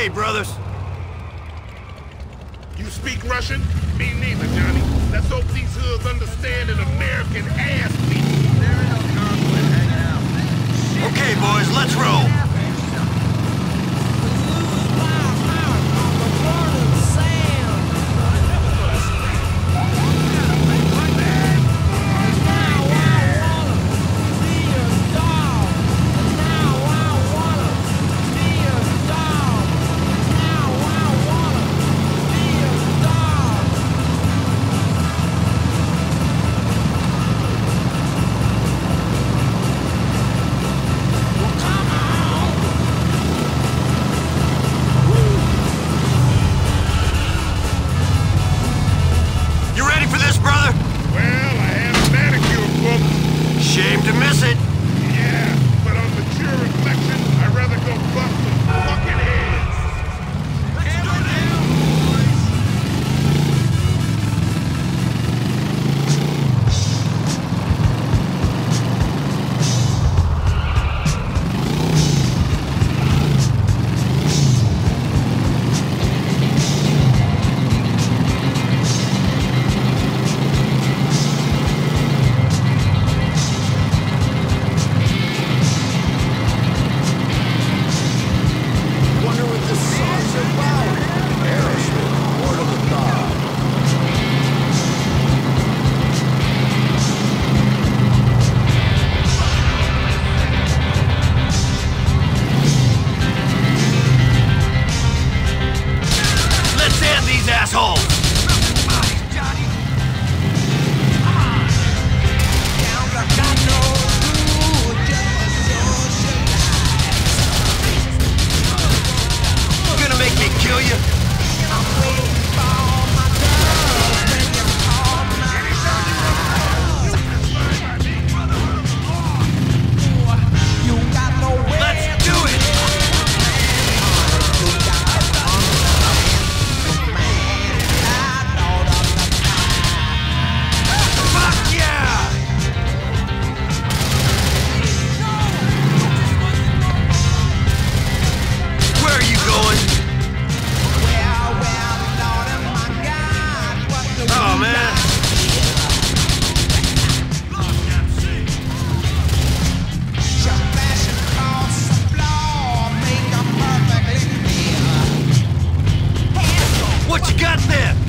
Okay, brothers. You speak Russian? Me neither, Johnny. Let's hope these hoods understand an American ass beat. There is no conflict hanging out. Okay, boys, let's roll. Shame to miss it. Yeah, but on mature reflection, I'd rather go bust some fucking heads. Asshole! Gonna make me kill you? Let's do it! Oh, man. What you got there?